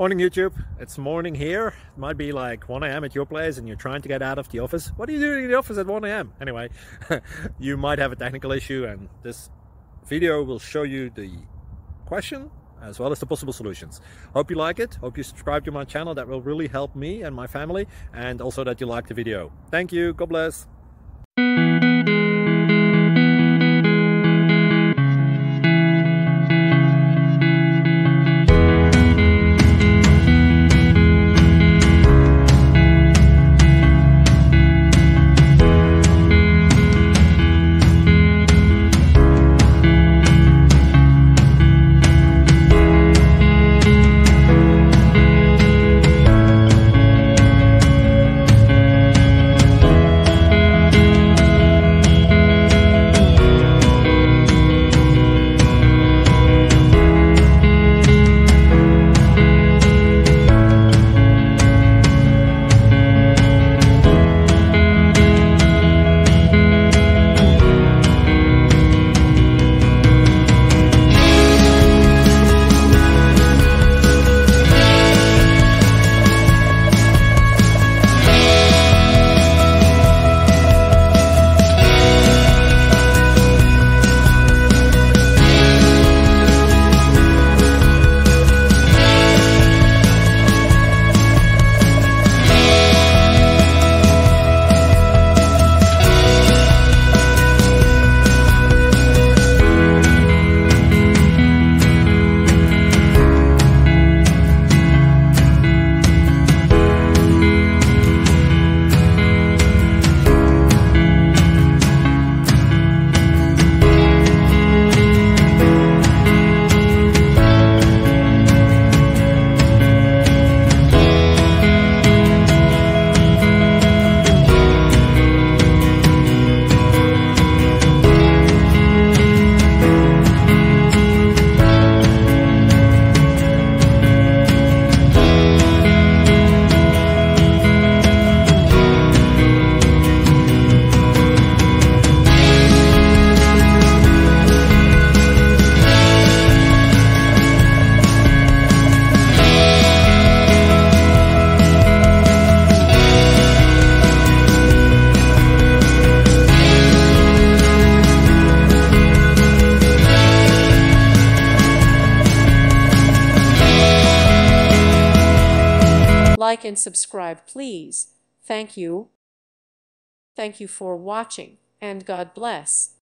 Morning YouTube, it's morning here. It might be like 1 a.m. at your place and you're trying to get out of the office. What are you doing in the office at 1 a.m? Anyway, you might have a technical issue and this video will show you the question as well as the possible solutions. Hope you like it, hope you subscribe to my channel. That will really help me and my family, and also that you like the video. Thank you, God bless. Like and subscribe, please. Thank you. Thank you for watching, and God bless.